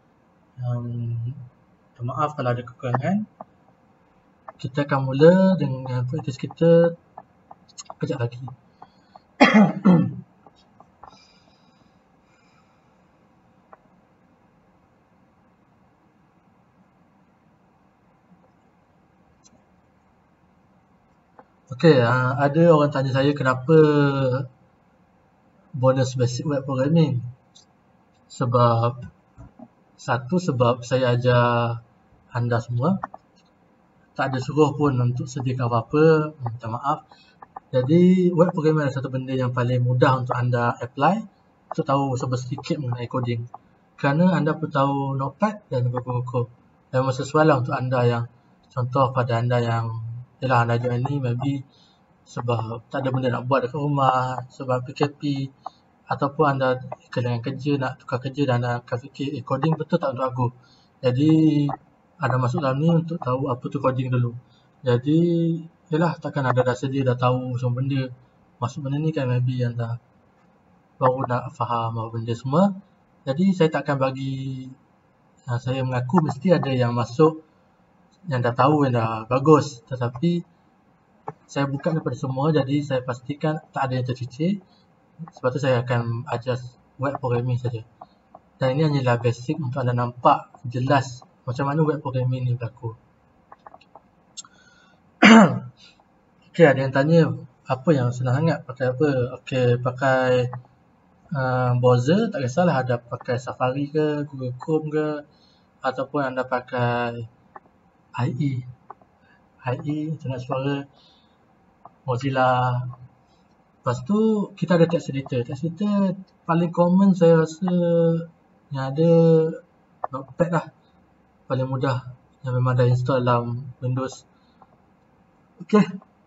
[SPEAKER 1] Maaf kalau ada kekurangan. Kita akan mula dengan practice kita kejap lagi. Okey, ada orang tanya saya kenapa bonus basic web programming. Sebab sebab saya ajar anda semua. Tak ada suruh pun untuk sediakan apa-apa, minta maaf. Jadi web programming adalah satu benda yang paling mudah untuk anda apply untuk tahu sedikit mengenai coding. Kerana anda perlu tahu Notepad dan buku-buku. Dan masa soalan untuk anda yang, contoh pada anda yang anda join ni, maybe sebab tak ada benda nak buat dekat rumah, sebab PKP, ataupun anda kehilangan kerja, nak tukar kerja dan anda akan fikir, coding betul tak untuk aku. Jadi anda masuk dalam ni untuk tahu apa tu coding dulu. Jadi yalah, takkan anda dah sedia dah tahu semua benda, masuk benda ni kan maybe anda baru nak faham apa benda semua. Jadi saya takkan bagi, saya mengaku mesti ada yang masuk yang dah tahu, yang dah bagus, tetapi saya buka daripada semua, jadi saya pastikan tak ada yang tercicir. Sebab tu saya akan ajar web programming saja. Dan ini hanyalah basic untuk anda nampak jelas macam mana web programming ni berlaku. Okey, ada yang tanya apa yang senang sangat, pakai apa? Okey, pakai browser, tak kisahlah ada pakai Safari ke, Google Chrome ke, ataupun anda pakai IE, Internet Explorer, Mozilla. Lepas tu kita ada text editor. Text editor paling common saya rasa yang ada Notepad lah, paling mudah, yang memang dah install dalam Windows. Okey,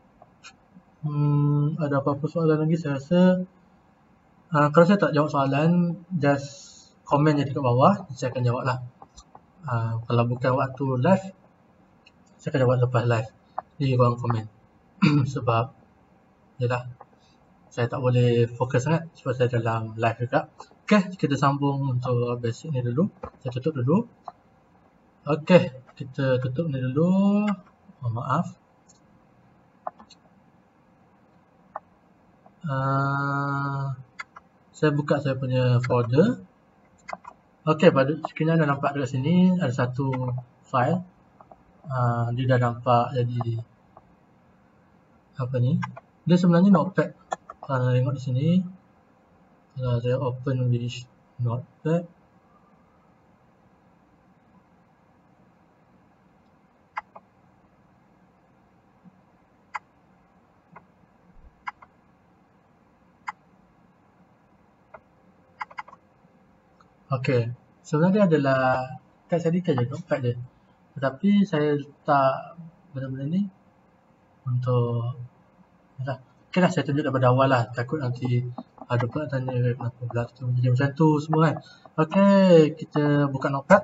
[SPEAKER 1] ada apa-apa soalan lagi? Saya rasa kalau saya tak jawab soalan, just komen je dekat bawah, saya akan jawab lah. Kalau bukan waktu live, saya akan jawab lepas live di ruang komen. Sebab yalah, saya tak boleh fokus sangat sebab saya dalam live juga. Okey, kita sambung untuk basic ni dulu. Saya tutup dulu. Okey, kita tutup ni dulu. Oh, maaf. Saya buka saya punya folder. Okey, pada sekiranya anda nampak dekat sini ada satu file. Dia dah nampak jadi apa ni? Dia sebenarnya Notepad. Kalau anda tengok di sini, kalau saya open with Notepad, okey, sebenarnya adalah text editor je, Notepad je. Tetapi saya letak benda-benda ni untuk okey lah, saya tunjuk daripada awal lah, takut nanti ada pula tanya kenapa pula tu jadi macam tu semua kan. Okey, kita buka Notepad.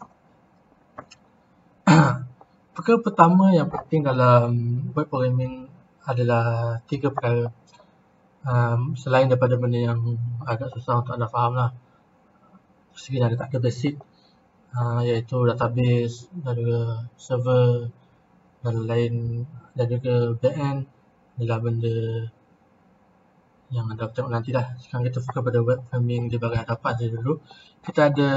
[SPEAKER 1] Perkara pertama yang penting dalam web programming adalah 3 perkara. Selain daripada benda yang agak susah untuk anda faham lah, sekiranya ada tak ada basic, iaitu database dan juga server dan lain, dan juga backend adalah benda yang anda tengok nanti lah. Sekarang kita fokus pada web programming di bahagian hadapan saja dulu. Kita ada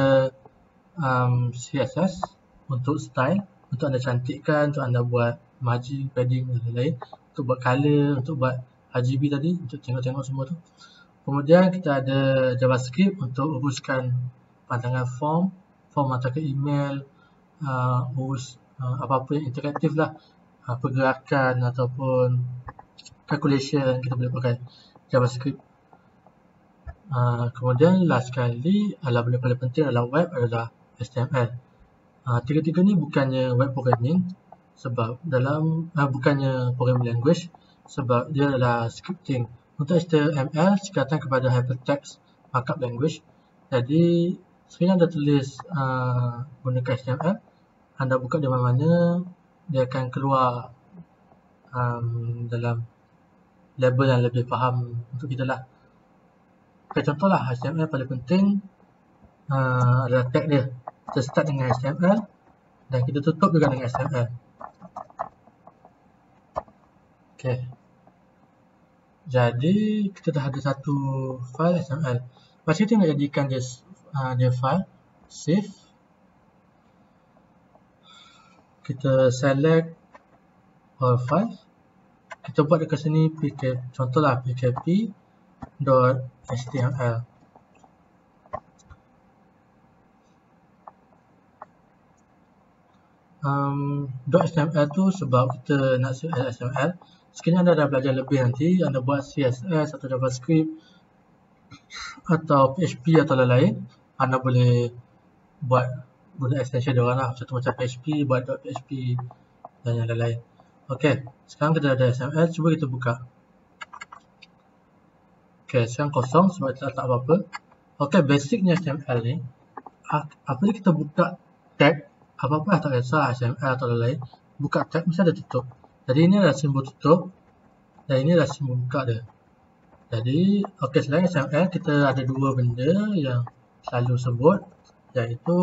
[SPEAKER 1] CSS untuk style, untuk anda cantikkan, untuk anda buat margin, padding dan lain-lain, untuk buat color, untuk buat RGB tadi, untuk tengok-tengok semua tu. Kemudian kita ada JavaScript untuk uruskan pandangan form hantar ke email, urus apa-apa yang interaktif lah, pergerakan ataupun calculation, kita boleh pakai JavaScript. Kemudian last sekali adalah benda paling penting dalam web adalah HTML. Tiga-tiga ni bukannya web programming, sebab dalam bukannya programming language, sebab dia adalah scripting. Untuk HTML sekatan kepada hypertext markup language. Jadi sekiranya anda tulis gunakan HTML, anda buka di mana-mana, dia akan keluar dalam label yang lebih faham untuk kita lah. Okay, contohlah HTML paling penting adalah tag dia. Kita start dengan HTML dan kita tutup juga dengan HTML. Okay, jadi kita dah ada satu file HTML. Lepas kita nak jadikan dia file, save. Kita select all files. Kita buat dekat sini contohlah pkp.html. .html tu sebab kita nak HTML. Sekiranya anda dah belajar lebih nanti, anda buat CSS atau JavaScript atau PHP atau lain-lain, anda boleh buat guna extension diorang lah, contoh macam PHP, buat .php dan yang lain-lain. Okey, sekarang kita ada XML, cuba kita buka. Okey, sekarang kosong sebab kita tak apa-apa. Okey, basicnya XML ni, apabila kita buka tag, apa-apa tak kisah XML atau lain, buka tag mesti ada tutup. Jadi ini adalah simbol tutup dan ini adalah simbol buka dia. Jadi, okey, selain XML, kita ada dua benda yang selalu sebut, iaitu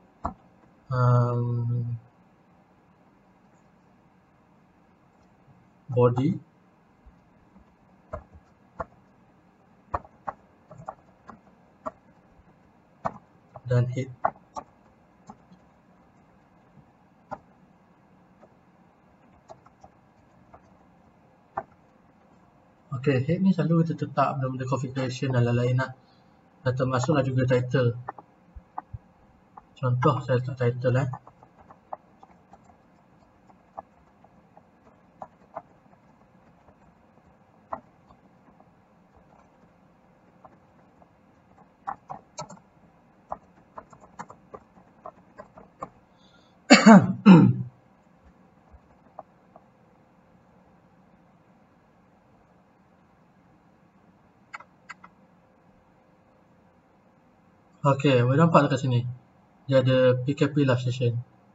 [SPEAKER 1] body dan head. Okey, head ni selalu kita letak benda-benda configuration dan lain-lain lah. Dan termasuklah juga title. Contoh saya letak title Okey, boleh nampak dekat sini. Dia ada PKP live session.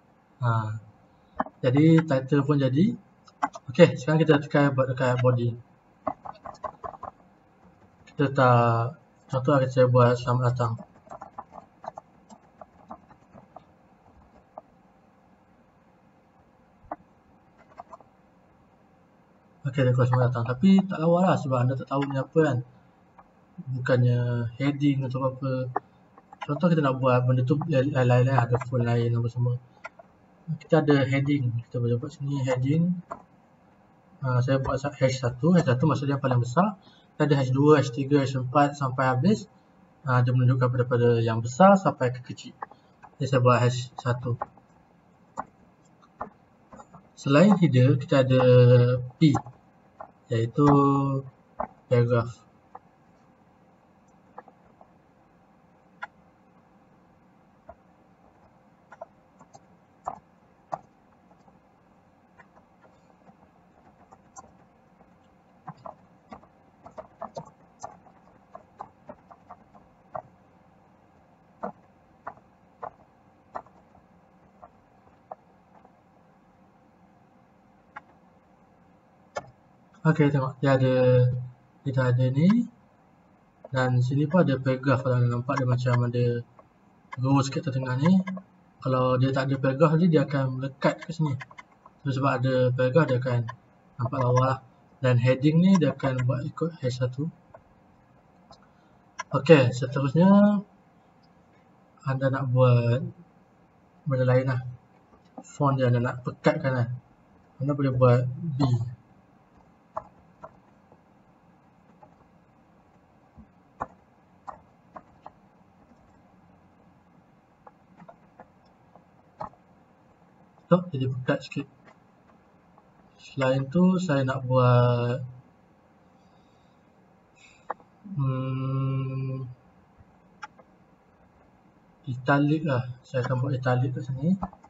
[SPEAKER 1] Jadi title pun jadi. Okey, sekarang kita tekan buat dekat body. Kita letak, contoh saya buat selamat datang. Okey, dia keluar selamat datang. Tapi tak lawa lah sebab anda tak tahu ni apa kan. Bukannya heading atau apa. Contoh kita nak buat benda tu lain-lain, ada font lain apa semua. Kita ada heading. Kita boleh buat sini heading. Saya buat H1. H1 maksudnya yang paling besar. Kita ada H2, H3, H4 sampai habis. Dia menunjukkan daripada yang besar sampai ke kecil. Jadi saya buat H1. Selain header, kita ada P, iaitu paragraph. Okey, tengok kita ada ni, dan sini pun ada paragraph. Kalau anda nampak dia macam ada row sikit tengah ni. Kalau dia tak ada paragraph ni, dia akan melekat ke sini. Sebab ada paragraph, dia akan nampak lawa lah. Dan heading ni dia akan buat ikut H1. Okey, seterusnya anda nak buat benda lain lah. Font dia anda nak pekatkan lah. Anda boleh buat B. Jadi pekat sikit. Selain tu saya nak buat italic lah. Saya akan buat italic kat sini.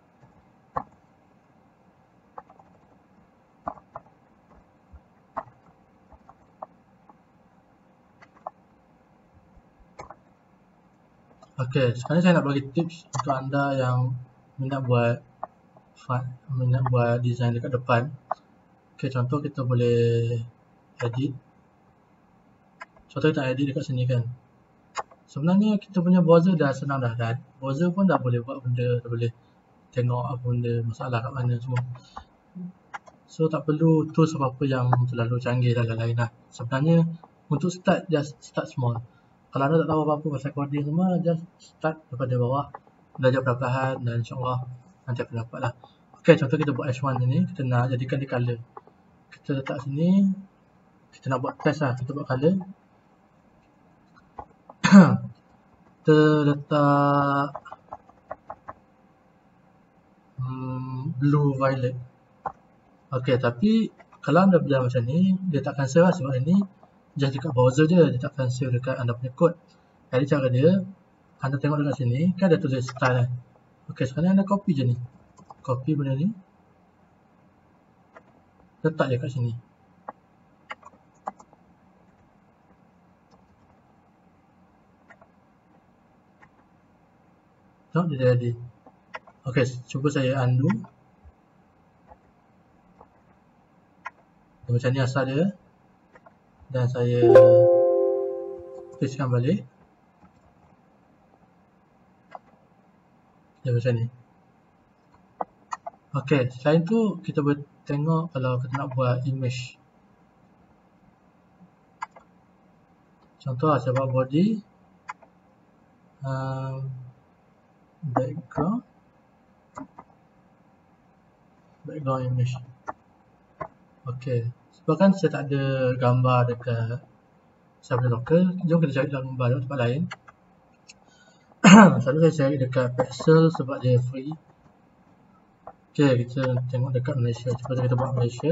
[SPEAKER 1] Okey, sekarang saya nak bagi tips untuk anda yang minat buat design dekat depan. Okey, contoh kita boleh edit. Contoh kita edit dekat sini kan. Sebenarnya kita punya browser dah senang dah. Dan browser pun dah boleh buat benda, dah boleh tengok apa benda, masalah kat mana semua. So tak perlu tools apa-apa yang terlalu canggih dan lain-lain lah. Sebenarnya untuk start, just start small. Kalau anda tak tahu apa-apa pasal coding semua, just start daripada bawah, belajar perlahan-lahan dan insyaAllah nanti akan dapat lah. Okey, contoh kita buat H1 ni, kita nak jadikan dia colour. Kita letak sini, kita nak buat test lah, kita buat colour. Kita letak blue violet. Okey, tapi kalau anda belajar macam ni, dia takkan save lah sebab ini just dekat browser je, dia takkan save dekat anda punya code. Jadi cara dia, anda tengok dekat sini, kan ada tulis style kan. Okey, sekarang anda copy je ni. Copy benda ni. letak je kat sini. Tengok dia jadi. Ok, cuba saya undo. Macam ni asal dia. Dan saya pastekan balik. Dia macam ni. Ok, selain tu kita boleh tengok kalau kita nak buat image. Contoh saya buat body, background image. Ok, sebab kan saya tak ada gambar dekat Subway Local, jom kita cari gambar di tempat lain. Selalu saya cari dekat Pexels sebab dia free. Ok, kita tengok dekat Malaysia. Cuba kita buat Malaysia.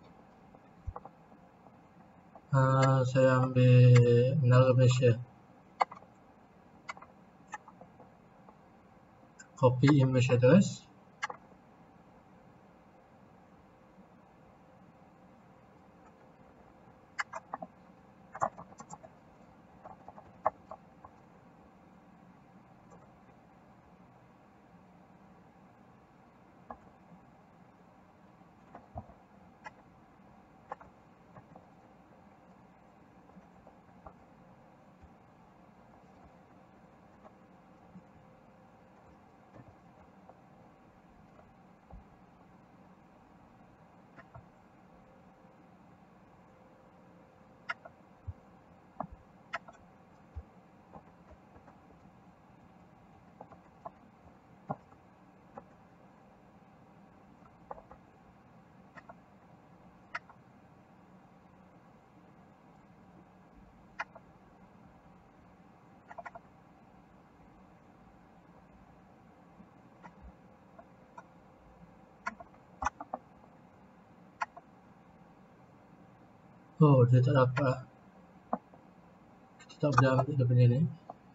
[SPEAKER 1] Saya ambil Menara Malaysia. Copy image address. Oh, dia tak dapat. Kita tak boleh ambil dia punya ni.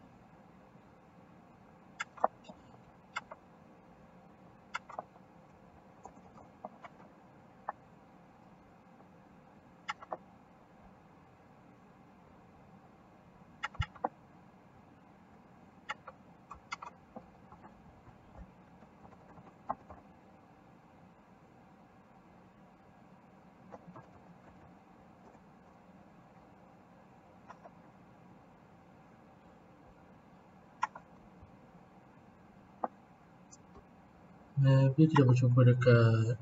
[SPEAKER 1] Maybe kita boleh cuba dekat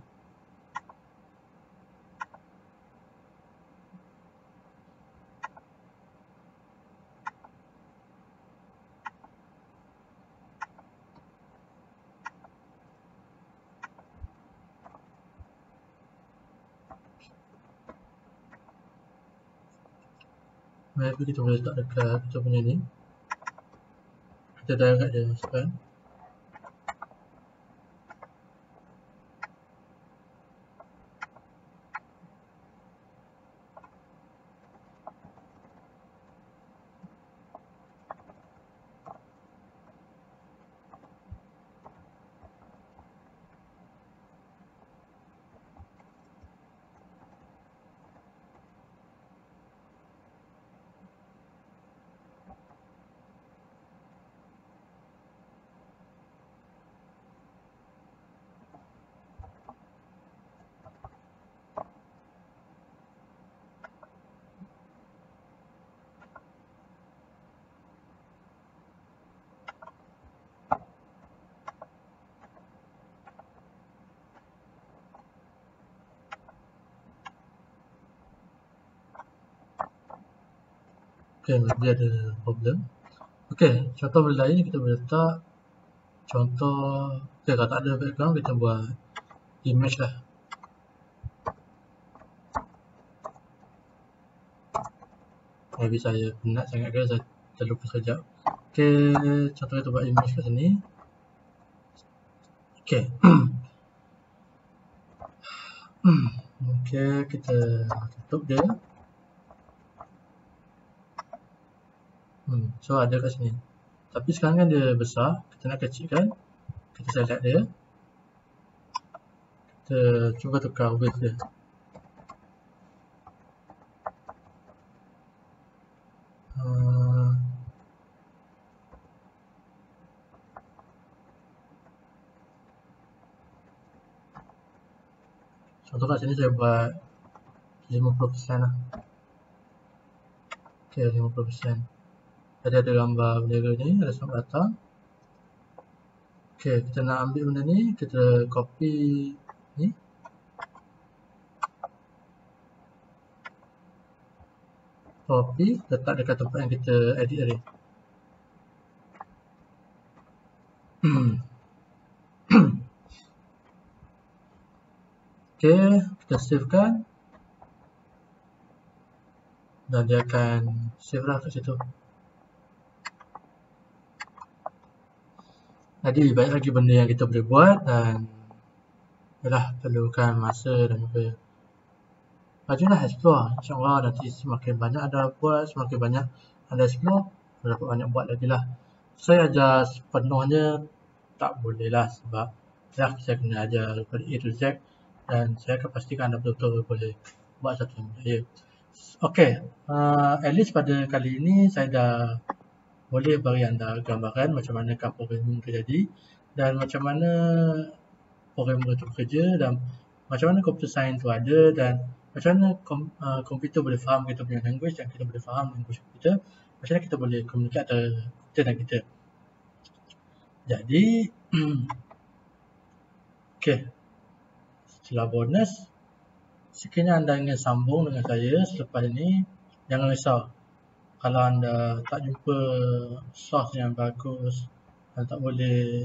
[SPEAKER 1] maybe kita boleh letak dekat kita punya ni. Kita direct dia masukkan. Ok, dia ada problem. Ok, contoh benda lain kita boleh letak. Contoh, ok, kalau tak ada background kita buat image lah. Maybe saya penat sangat ke, saya terlupa sekejap. Ok, contoh kita buat image kat sini. Ok. Ok, kita tutup dia. So ada kat sini. Tapi sekarang kan dia besar, kita nak kecilkan. Kita select dia. Kita cuba tukar width dia. Contoh kat sini saya buat 50% lah. Okay, 50%. Jadi ada gambar bendera ni, ada selamat datang. Okay, kita nak ambil benda ni, kita copy ni. Copy, letak dekat tempat yang kita edit tadi. Okay, kita savekan. Dan dia akan save lah kat situ. Jadi banyak lagi benda yang kita boleh buat dan yalah, perlukan masa dan juga majulah explore. InsyaAllah nanti semakin banyak anda buat, semakin banyak anda explore, anda dapat banyak buat lagi lah. Saya ajar sepenuhnya tak boleh lah sebab ya, saya kena ajar daripada A to Z dan saya akan pastikan anda betul-betul boleh buat satu yang berjaya. Okay, at least pada kali ini saya dah boleh bagi anda gambaran macam manakah programming terjadi dan macam mana programmer itu bekerja dan macam mana computer science itu ada dan macam mana komputer boleh faham kita punya language dan kita boleh faham language komputer, macam mana kita boleh komunikasi antara komputer dan kita. Jadi, okay, setelah bonus, sekiranya anda ingin sambung dengan saya selepas ini, jangan risau. Kalau anda tak jumpa source yang bagus dan tak boleh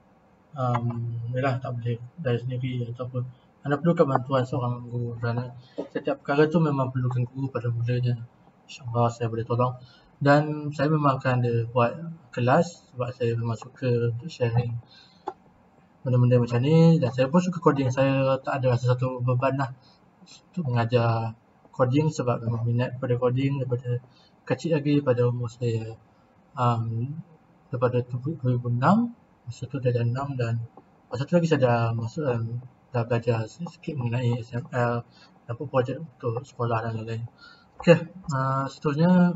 [SPEAKER 1] tak boleh dari sendiri ataupun anda perlukan bantuan seorang guru kerana setiap perkara tu memang perlukan guru pada mulanya. InsyaAllah saya boleh tolong dan saya memang akan ada buat kelas sebab saya memang suka untuk sharing benda-benda macam ni dan saya pun suka coding. Saya tak ada rasa satu beban lah untuk mengajar coding sebab memang minat pada coding daripada kecil lagi pada umur saya daripada 2006 masa tu dah 6 dan masa tu lagi saya dah masuk dan dah belajar sikit mengenai SML, dapat projek untuk sekolah dan lain-lain. Okay, seterusnya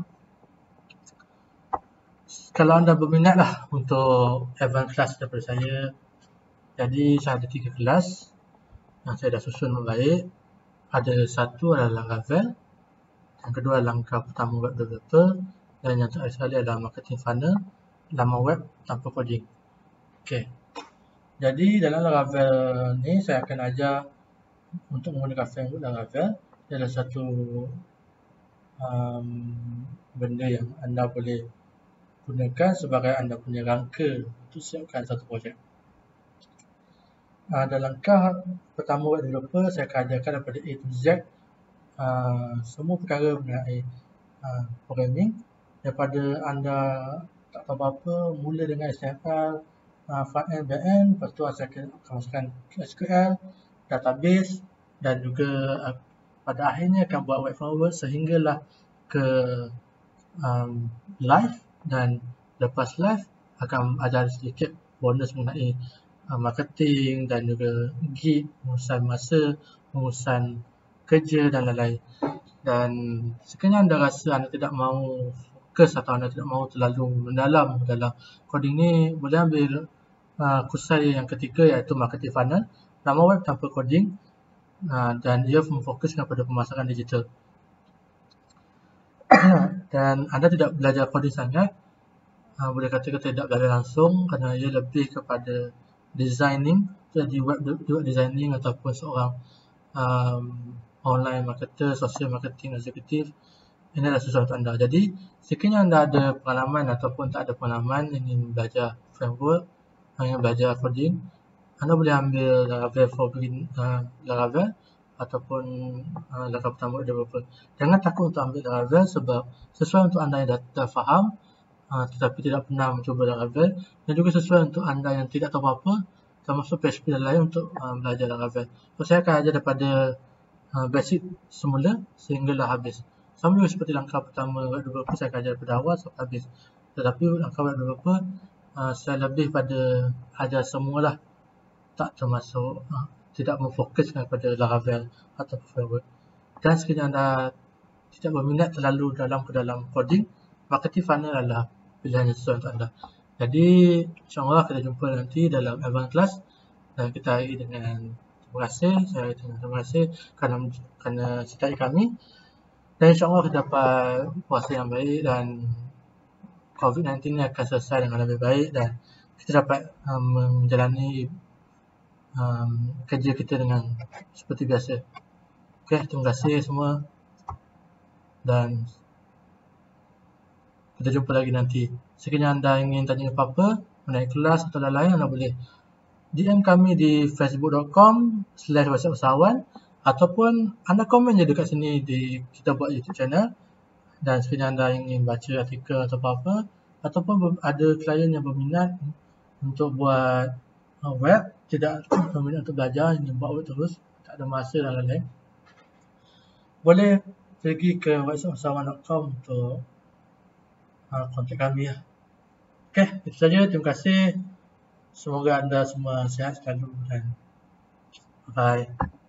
[SPEAKER 1] kalau anda berminat lah untuk advanced class daripada saya, jadi saya ada 3 kelas yang saya dah susun baik. Ada satu adalah Laravel, yang kedua adalah langkah pertama web developer dan yang terakhir sekali adalah marketing funnel, laman web tanpa coding. Okay, jadi dalam Laravel ni saya akan ajar untuk menggunakan framework Laravel. Dia adalah satu benda yang anda boleh gunakan sebagai anda punya rangka untuk siapkan satu projek. Dalam langkah pertama web developer, saya akan ajarkan daripada A to Z semua perkara mengenai programming, daripada anda tak tahu apa-apa, mula dengan HTML, front-end, back-end, lepas tu saya akan masukkan SQL, database dan juga pada akhirnya akan buat web framework sehinggalah ke live dan lepas live akan ajar sedikit bonus mengenai marketing dan juga gig, pengurusan masa, pengurusan kerja dan lain-lain. Dan sekiranya anda rasa anda tidak mahu fokus atau anda tidak mahu terlalu mendalam dalam coding ni, boleh ambil kurs saya yang ketiga iaitu marketing funnel, laman web tanpa coding dan ia memfokuskan pada pemasaran digital. Dan anda tidak belajar coding sangat, boleh katakan tidak belajar langsung kerana ia lebih kepada designing, jadi web designing ataupun seorang online marketer, social marketing executive. Ini adalah sesuatu anda. Jadi sekiranya anda ada pengalaman ataupun tak ada pengalaman ingin belajar framework, ingin belajar coding, anda boleh ambil Laravel for Laravel ataupun langkah pertama developer. Jangan takut untuk ambil Laravel sebab sesuai untuk anda yang dah faham tetapi tidak pernah mencuba Laravel, dan juga sesuai untuk anda yang tidak tahu apa-apa termasuk PHP dan lain untuk belajar Laravel. So saya akan ajar daripada basic semula sehinggalah habis. Sama juga seperti langkah pertama web developer, saya akan ajar daripada awal sampai habis. Tetapi langkah web developer saya lebih pada ajar semualah, tak termasuk tidak memfokuskan pada Laravel atau framework. Dan sekiranya anda tidak berminat terlalu dalam ke dalam coding, marketing funnel adalah pilihan yang sesuai untuk anda. Jadi insyaAllah kita jumpa nanti dalam advanced class dan kita akhiri dengan Terima kasih, saya terima kasih kerana sertai kami, dan insyaAllah kita dapat puasa yang baik dan COVID-19 ini akan selesai dengan lebih baik dan kita dapat menjalani kerja kita dengan seperti biasa. Okay, terima kasih semua dan kita jumpa lagi nanti. Sekiranya anda ingin tanya apa-apa mengenai kelas atau lain-lain, anda boleh DM kami di facebook.com/whatsapp-usahawan ataupun anda komen je dekat sini di kita buat YouTube channel. Dan sekiranya anda ingin baca artikel atau apa-apa ataupun ada klien yang berminat untuk buat web, tidak berminat untuk belajar, ingin buat web terus, tak ada masa dan lain-lain, boleh pergi ke whatsapp-usahawan.com untuk kontak kami lah. Okay, itu saja. Terima kasih. Semoga anda semua sihat selalu dan bye.